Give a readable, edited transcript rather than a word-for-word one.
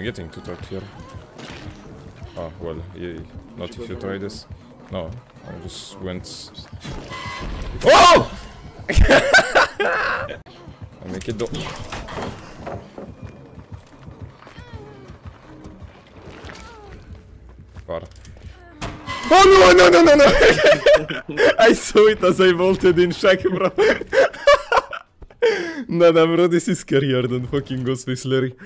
I'm getting to talk here. Oh, well, not if you try this. No, I just went... Oh! I make it do... Far. Oh no, no, no, no, no! I saw it as I vaulted in Shack, bro. Nah, bro, this is scarier than fucking Ghostface Larry.